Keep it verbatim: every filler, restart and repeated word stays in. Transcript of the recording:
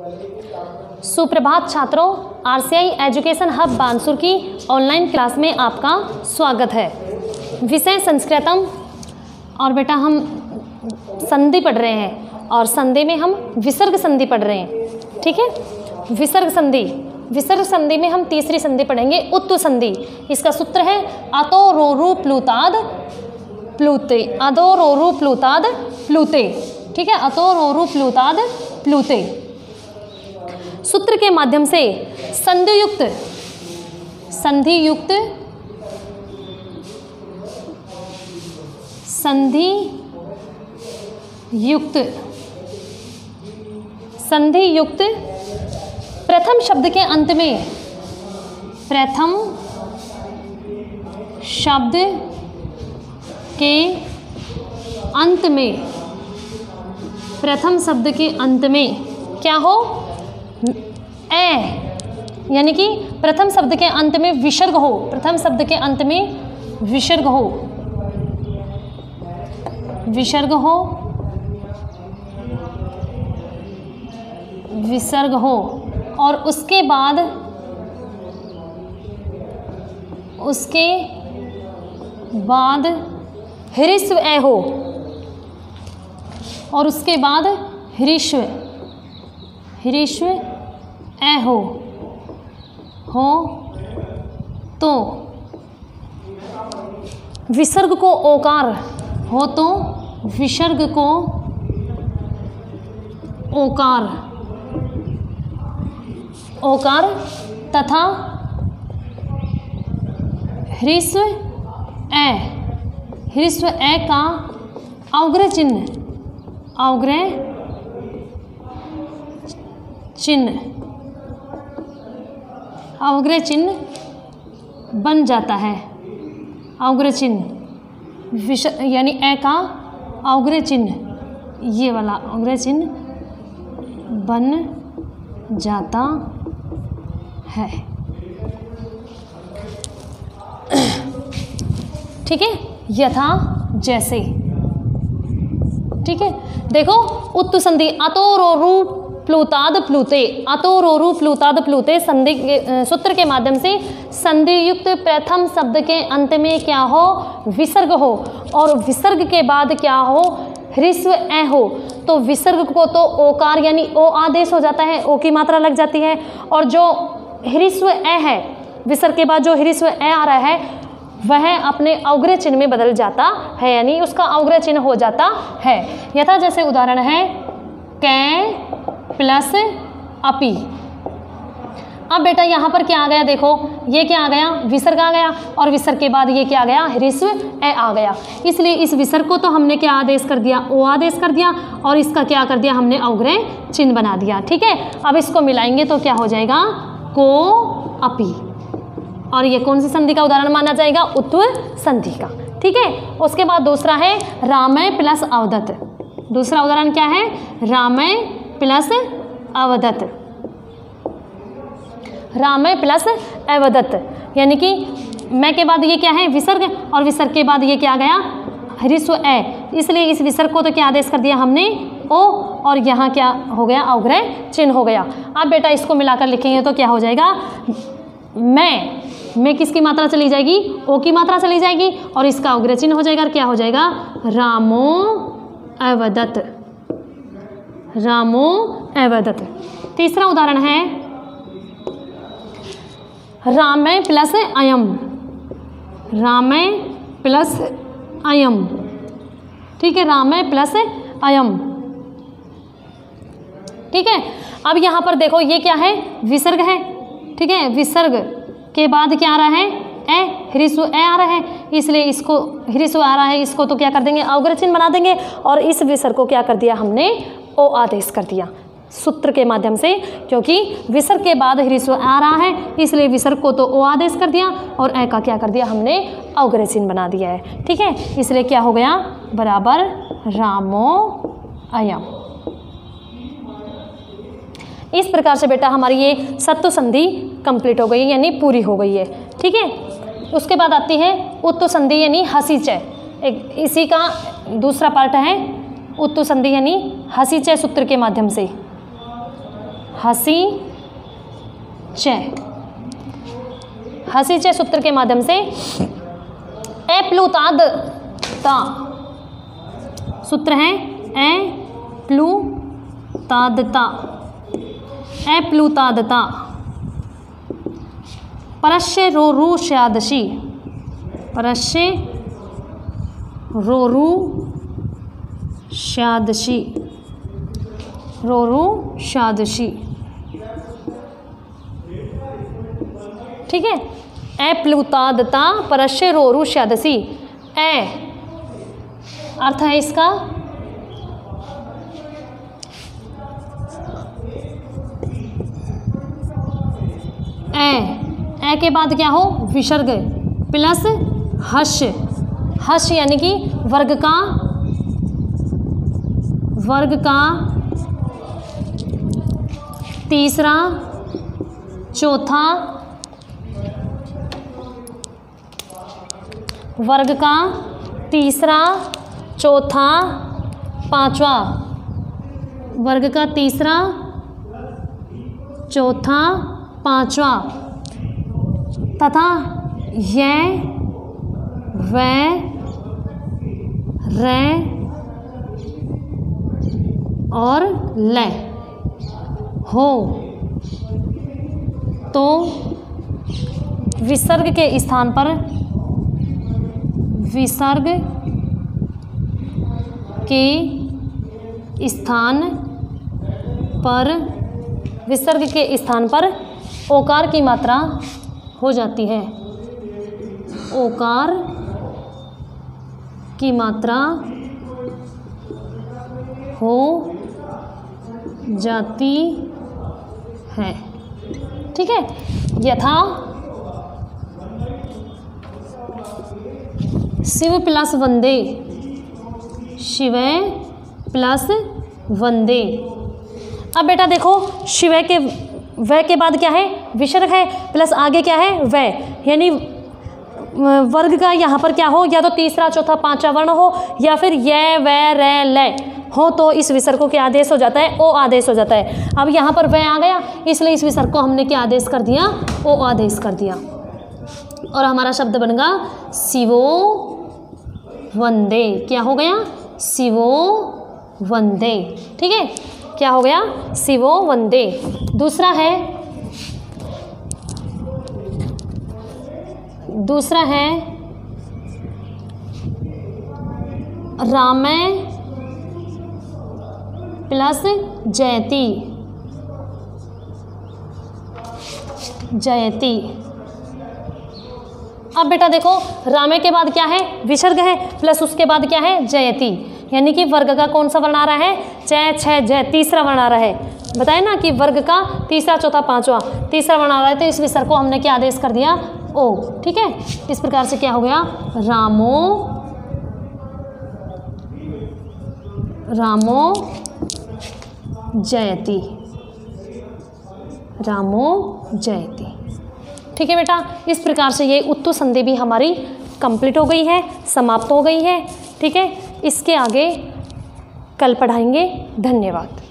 सुप्रभात छात्रों, RCI education hub Bansur की ऑनलाइन क्लास में आपका स्वागत है। विषय संस्कृतम और बेटा हम संधि पढ़ रहे हैं और संधि में हम विसर्ग संधि पढ़ रहे हैं। ठीक है, विसर्ग संधि विसर्ग संधि में हम तीसरी संधि पढ़ेंगे, उत्तु संधि। इसका सूत्र है अतो रोरु प्लुताद प्लुते, अदो रोरु प्लुताद प्लुते। ठीक है, अतो रोरु प्लुताद प्लुते। सूत्र के माध्यम से संधियुक्त संधियुक्त संधि युक्त संधि युक्त प्रथम शब्द के अंत में प्रथम शब्द के अंत में प्रथम शब्द के अंत में क्या हो, ए, यानी कि प्रथम शब्द के अंत में विसर्ग हो, प्रथम शब्द के अंत में विसर्ग हो विसर्ग हो विसर्ग हो और उसके बाद उसके बाद ह्रीस्व ए हो और उसके बाद ह्रीस्व ह्रीस्व ए हो हो तो विसर्ग को ओकार हो तो विसर्ग को ओकार ओकार तथा ह्रीस्व ए ह्रीस्व ए का अवग्रह चिन्ह अवग्रह चिन्ह अवग्रह चिन्ह बन जाता है। अवग्रह चिन्ह विश यानी ए का अवग्रह चिन्ह, ये वाला अवग्रह चिन्ह बन जाता है। ठीक है, यथा जैसे। ठीक है, देखो उत्तु संधि अतो रोरु प्लुताद प्लुते, अतो रोरु प्लुताद प्लुते संधि के सूत्र के माध्यम से संधि युक्त प्रथम शब्द के अंत में क्या हो, विसर्ग हो और विसर्ग के बाद क्या हो, ह्रीस्व ए हो तो विसर्ग को तो ओकार यानी ओ आदेश हो जाता है, ओ की मात्रा लग जाती है और जो ह्रीस्व ए है, विसर्ग के बाद जो ह्रीस्व ए आ रहा है वह अपने अवग्रह चिन्ह में बदल जाता है, यानी उसका अवग्रह चिन्ह हो जाता है। यथा जैसे उदाहरण है कै प्लस अपि। अब बेटा यहाँ पर क्या आ गया, देखो ये क्या आ गया, विसर्ग आ गया और विसर्ग के बाद ये क्या आ गया, ह्रीस्व ए आ गया। इसलिए इस विसर्ग को तो हमने क्या आदेश कर दिया, ओ आदेश कर दिया और इसका क्या कर दिया, हमने अवग्रह चिन्ह बना दिया। ठीक है, अब इसको मिलाएंगे तो क्या हो जाएगा, को अपि, और ये कौन सी संधि का उदाहरण माना जाएगा, उत्तु संधि का। ठीक है, उसके बाद दूसरा है रामय प्लस अवदत्त। दूसरा उदाहरण क्या है, रामय प्लस अवदत्त, रामय प्लस अवदत्त, यानी कि मैं के बाद ये क्या है, विसर्ग और विसर्ग के बाद ये क्या आ गया, ह्रीस्व ए। इसलिए इस विसर्ग को तो क्या आदेश कर दिया हमने, ओ, और यहाँ क्या हो गया, अवग्रह चिन्ह हो गया। अब बेटा इसको मिलाकर लिखेंगे तो क्या हो जाएगा, मैं में किसकी मात्रा चली जाएगी, ओ की मात्रा चली जाएगी और इसका अवग्रह चिन्ह हो जाएगा, क्या हो जाएगा, रामो अवदत्त, रामो अवदत्त। तीसरा उदाहरण है रामय प्लस अयम, रामय प्लस अयम। ठीक है, रामय प्लस अयम। ठीक है, अब यहाँ पर देखो ये क्या है, विसर्ग है। ठीक है, विसर्ग के बाद क्या आ रहा है, ए, ह्रीस्व ए आ रहा है, इसलिए इसको ह्रीस्व आ रहा है, इसको तो क्या कर देंगे, अवग्रह चिन्ह बना देंगे और इस विसर्ग को क्या कर दिया हमने, ओ आदेश कर दिया सूत्र के माध्यम से, क्योंकि विसर्ग के बाद ह्रीस्व आ रहा है इसलिए विसर्ग को तो ओ आदेश कर दिया और ए का क्या कर दिया हमने, अवग्रह चिन्ह बना दिया है। ठीक है, इसलिए क्या हो गया, बराबर रामो अयम। इस प्रकार से बेटा हमारी ये सत्तु संधि कंप्लीट हो गई, यानी पूरी हो गई है। ठीक है, उसके बाद आती है उत्तु संधि यानी हसी चय। एक इसी का दूसरा पार्ट है उत्तु संधि यानी हसी चय सूत्र के माध्यम से। हसी चे, हसी चे सूत्र के माध्यम से ए प्लूताद ता सूत्र है ए प्लूतादता, ए प्लूतादता परस्य रोरू श्यादशी, परस्य रोरू श्यादशी, रोरू श्यादशी, ठीक है। ए प्लूतादता परस्य रोरू श्यादशी, ए अर्थ है इसका ए, ए के बाद क्या हो विसर्ग प्लस हश, हश यानी कि वर्ग का, वर्ग का तीसरा चौथा, वर्ग का तीसरा चौथा पांचवा, वर्ग का तीसरा चौथा पांचवा तथा ये वे रे और ले हो तो विसर्ग के स्थान पर, विसर्ग के स्थान पर, विसर्ग के स्थान पर ओकार की मात्रा हो जाती है, ओकार की मात्रा हो जाती है, ठीक है। यथा शिव प्लस वंदे, शिव प्लस वंदे। अब बेटा देखो शिव के वह के बाद क्या है विसर्ग है, प्लस आगे क्या है वह, यानी वर्ग का यहाँ पर क्या हो, या तो तीसरा चौथा पांचवा वर्ण हो या फिर ये वे रे ले हो, तो इस विसर्ग को क्या आदेश हो जाता है ओ आदेश हो जाता है। अब यहाँ पर वह आ गया इसलिए इस विसर्ग को हमने क्या आदेश कर दिया ओ आदेश कर दिया, और हमारा शब्द बन गया शिवो वंदे। क्या हो गया शिवो वंदे, ठीक है, क्या हो गया शिवो वंदे। दूसरा है, दूसरा है रामे प्लस जयति, जयति। अब बेटा देखो रामे के बाद क्या है विसर्ग है, प्लस उसके बाद क्या है जयति, यानी कि वर्ग का कौन सा वर्ण आ रहा है च छ जय, तीसरा वर्ण आ रहा है। बताए ना कि वर्ग का तीसरा चौथा पांचवा तीसरा वर्ण आ रहा है, तो इस विसर्ग को हमने क्या आदेश कर दिया ओ, ठीक है। इस प्रकार से क्या हो गया रामो, रामो जयति, रामो जयति, ठीक है बेटा। इस प्रकार से ये उत्तु संधि भी हमारी कंप्लीट हो गई है, समाप्त हो गई है, ठीक है। इसके आगे कल पढ़ाएंगे। धन्यवाद।